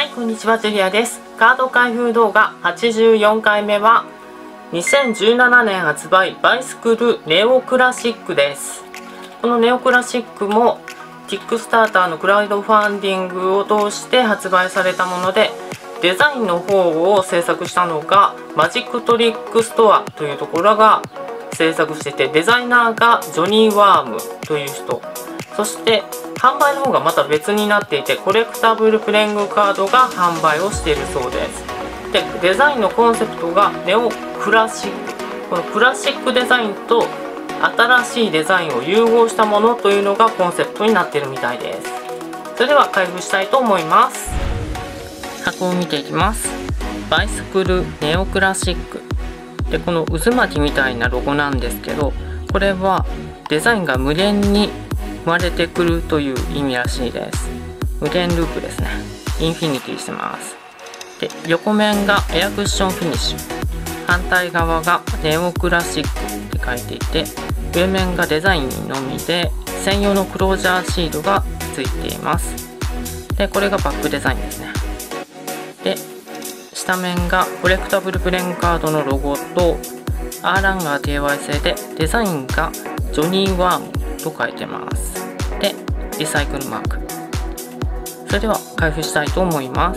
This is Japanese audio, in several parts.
はい、こんにちは、ジュリアです。カード開封動画84回目は2017年発売バイスクルネオクラシックです。このネオクラシックもキックスターターのクラウドファンディングを通して発売されたもので、デザインの方を制作したのがマジックトリックストアというところが制作してて、デザイナーがジョニー・ワームという人、そして販売の方がまた別になっていて、コレクタブルプレイングカードが販売をしているそうです。で、デザインのコンセプトがネオクラシック、このクラシックデザインと新しいデザインを融合したものというのがコンセプトになっているみたいです。それでは開封したいと思います。箱を見ていきます。バイスクルネオクラシックで、この渦巻きみたいなロゴなんですけど、これはデザインが無限に生まれてくるという意味らしいです。無限ループですね。インフィニティしてます。で、横面がエアクッションフィニッシュ、反対側がネオクラシックって書いていて、上面がデザインのみで専用のクロージャーシールがついています。で、これがバックデザインですね。で、下面がコレクタブルプレイングカードのロゴとアーランガー TY 製で、デザインがジョニー・ワームと書いてます。で、リサイクルマーク。それでは開封したいと思います。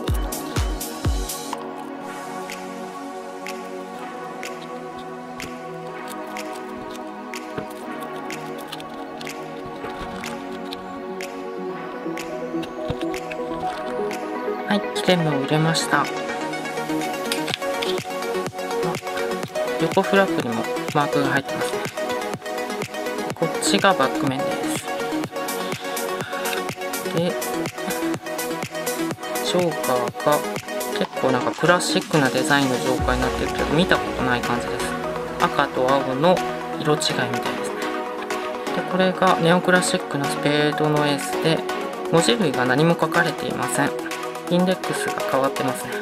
はい、切れ目を入れました。横フラップにもマークが入ってますね。こっちがバック面です。で、ジョーカーが結構なんかクラシックなデザインのジョーカーになってるけど、見たことない感じです。赤と青の色違いみたいですね。で、これがネオクラシックのスペードのエースで、文字類が何も書かれていません。インデックスが変わってますね。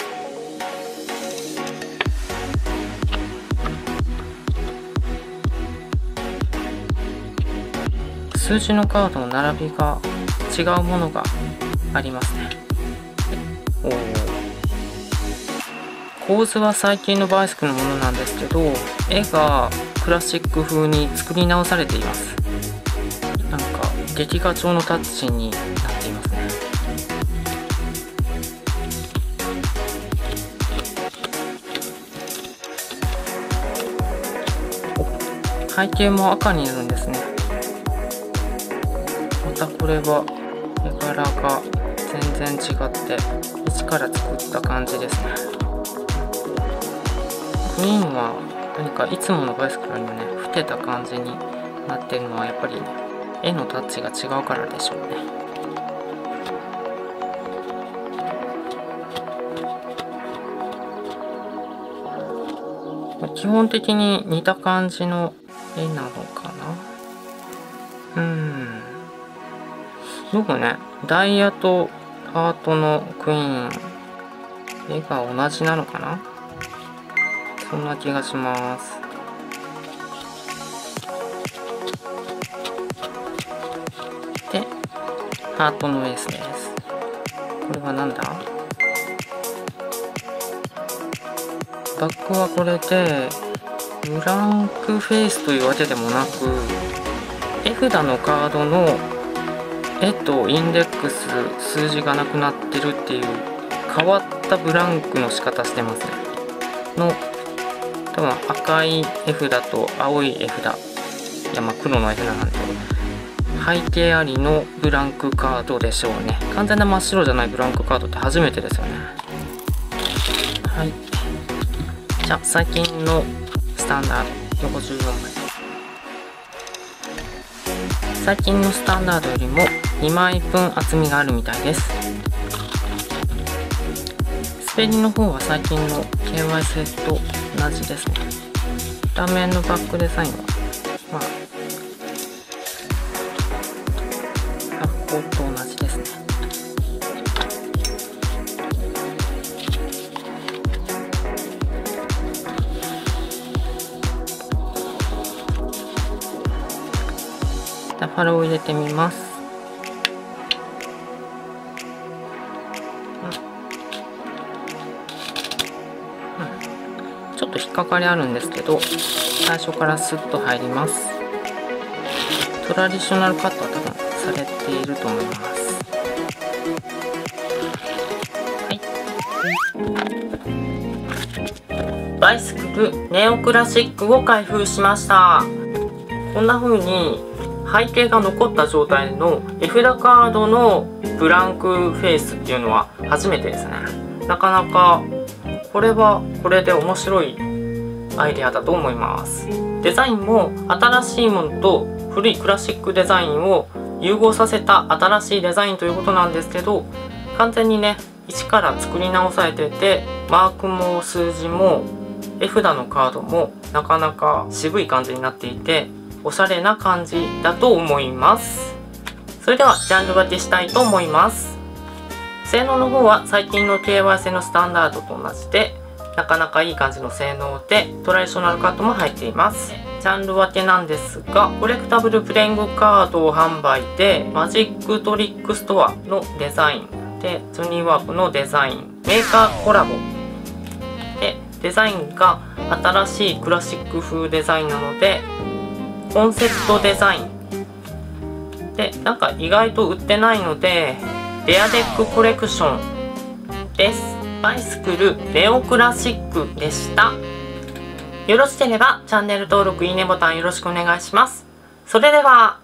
数字のカードの並びが違うものがありますね。構図は最近のバイスクのものなんですけど、絵がクラシック風に作り直されています。なんか劇画調のタッチになっていますね。背景も赤になるんですね。またこれは絵柄が全然違って一から作った感じですね。クイーンは何かいつものバイスクよりもね、老けた感じになってるのはやっぱりね、絵のタッチが違うからでしょうね。基本的に似た感じの絵なのかな。どうもね、ダイヤとハートのクイーン、絵が同じなのかな、そんな気がします。で、ハートのエースです。これはなんだ？バックはこれでブランクフェイスというわけでもなく、絵札のカードの絵とインデックス、数字がなくなってるっていう変わったブランクの仕方してますね。多分赤い絵札と青い絵札、いや黒の絵札なんで、背景ありのブランクカードでしょうね。完全な真っ白じゃないブランクカードって初めてですよね。はい。じゃあ最近のスタンダード54枚。最近のスタンダードよりも2枚分厚みがあるみたいです。スペリの方は最近の KY 製と同じですね。裏面のバックデザインは箱と同じですね。ダファルを入れてみます。 ちょっと引っかかりあるんですけど、最初からスッと入ります。トラディショナルカットは多分されていると思います。バイスクルネオクラシックを開封しました。こんな風に背景が残った状態の絵札カードのブランクフェイスっていうのは初めてですね。なかなかこれはこれで面白いアイデアだと思います。デザインも新しいものと古いクラシックデザインを融合させた新しいデザインということなんですけど、完全にね一から作り直されてて、マークも数字も絵札のカードもなかなか渋い感じになっていて、おしゃれな感じだと思います。それではジャンル分けしたいと思います。性能の方は最近の KY 製のスタンダードと同じで、なかなかいい感じの性能でトラディショナルカットも入っています。ジャンル分けなんですが、コレクタブルプレイングカードを販売で、マジックトリックストアのデザインで、ツニーワープのデザイン、メーカーコラボで、デザインが新しいクラシック風デザインなので、コンセプトデザインで、なんか意外と売ってないので、レアデックコレクションです。バイスクルネオクラシックでした。よろしければチャンネル登録、いいねボタンよろしくお願いします。それでは。